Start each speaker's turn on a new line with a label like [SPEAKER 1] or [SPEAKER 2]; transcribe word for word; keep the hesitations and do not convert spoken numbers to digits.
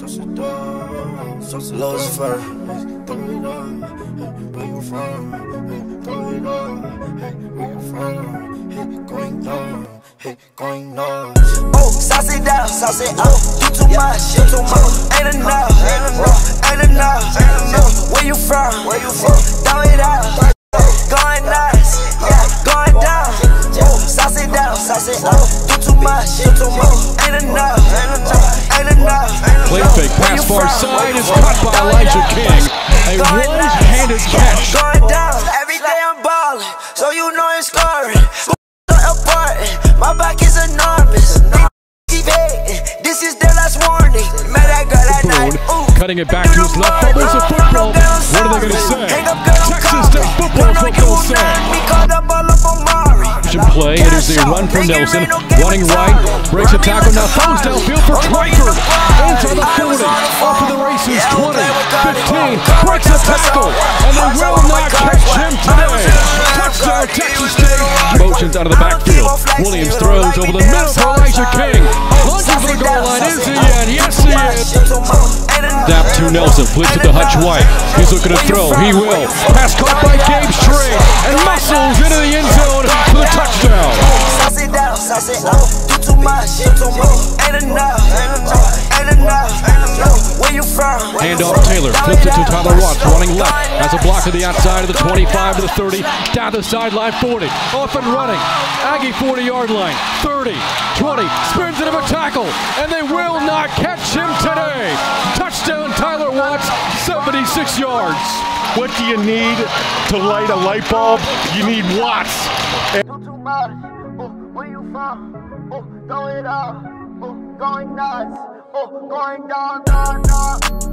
[SPEAKER 1] Lucifer, throw it up, where you from? Throw it up, where you from? Going down, going down. Oh, sauce it down, sauce it up. You too much, you too much. Ain't enough, ain't enough, ain't enough, ain't enough. Where you from? Where you from? Throw it out, going nuts, yeah, going down. Oh, sauce it down, sauce it up. You too much, you too much. Ain't enough, ain't enough, ain't enough.
[SPEAKER 2] Play fake, pass far side is caught by Elijah King. A one-handed catch.
[SPEAKER 1] Going down, every day I'm balling, so you know it's scoring. Apart, my back is enormous. Keep hating, this is their last warning. Met that girl that night.
[SPEAKER 2] Cutting it back to his left, bubbles of football. What are they going to say? Texas State football is what they'll say. Play. It is a run from Nelson, running right, breaks a tackle, now throws downfield for Cracker, inside the forty, off of the races, twenty, fifteen, breaks a tackle, and they will not catch him today. Touchdown, Texas State. Motions out of the backfield. Williams throws over the middle for Elijah King. Launching for the goal line, is he in? Yes, he is. Snap to Nelson, flips it to Hutch White. He's looking to throw, he will. Pass caught by Gabe Strait, and muscles into the end zone for the touchdown.
[SPEAKER 1] Sauce it down, sauce it up. You too much, you too much. Ain't enough, ain't enough, ain't enough, ain't enough. Where you from?
[SPEAKER 2] Hand off Taylor, flips it to Tyler Watts, running left. Has a block to the outside of the twenty-five to the thirty, down the sideline forty, off and running. Aggie forty-yard line, thirty, twenty, spins into a tackle, and they will not catch him today. Touchdown, Tyler Watts, seventy-six yards.
[SPEAKER 3] What do you need to light a light bulb? You need Watts.
[SPEAKER 1] Oh, where you from? Oh, throw it up. Oh, going nuts. Oh, going down, down, down.